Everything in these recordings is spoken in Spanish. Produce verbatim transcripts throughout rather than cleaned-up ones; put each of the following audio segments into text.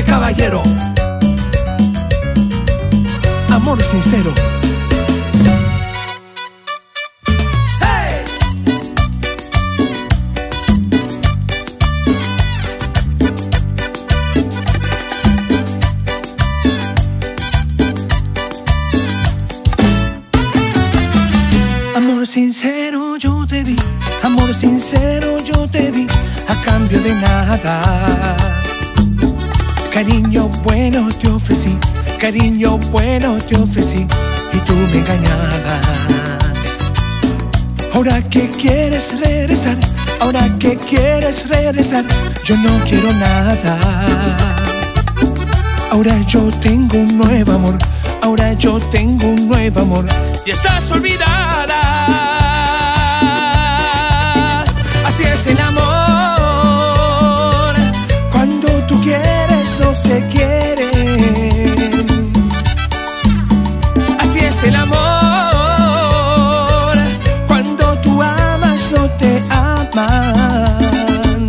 Felipe Caballero. Amor sincero. ¡Hey! Amor sincero yo te di, amor sincero yo te di, a cambio de nada. Cariño bueno te ofrecí, cariño bueno te ofrecí, y tú me engañabas. Ahora que quieres regresar, ahora que quieres regresar, yo no quiero nada. Ahora yo tengo un nuevo amor, ahora yo tengo un nuevo amor, y estás olvidada. Así es el amor, cuando tú quieres no te quieren. Así es el amor, cuando tú amas no te aman.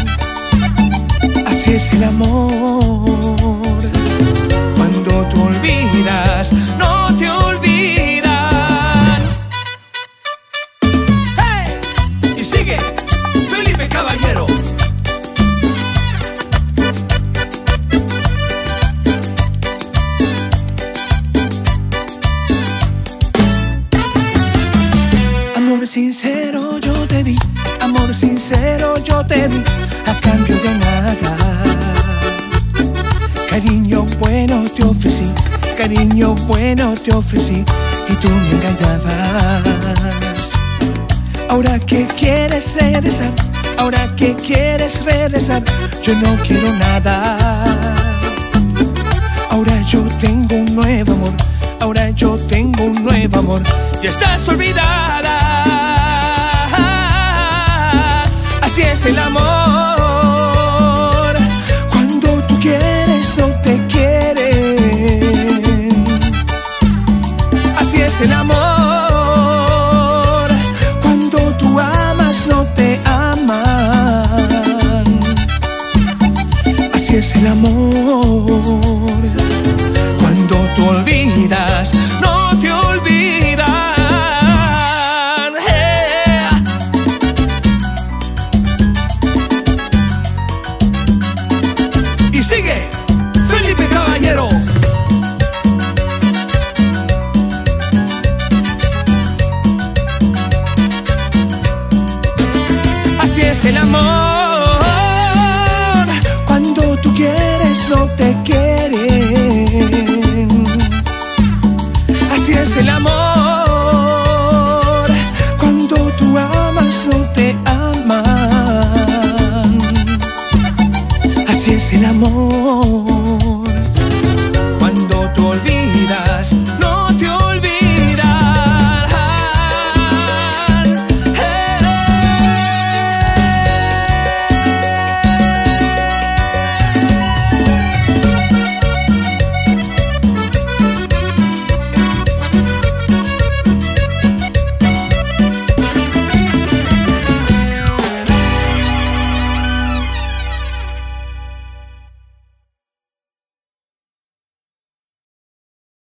Así es el amor, cuando tú olvidas no te olvidan. ¡Hey! Y sigue Felipe Caballero. Amor sincero yo te di, amor sincero yo te di, a cambio de nada. Cariño bueno te ofrecí, cariño bueno te ofrecí, y tú me engañabas. Ahora que quieres regresar, ahora que quieres regresar, yo no quiero nada. Ahora yo tengo un nuevo amor, ahora yo tengo un nuevo amor, y estás olvidada. Así es el amor, cuando tú quieres no te quieren. Así es el amor, cuando tú amas no te aman. Así es el amor, cuando tú olvidas no te olvidan. Sigue Felipe Caballero. Así es el amor,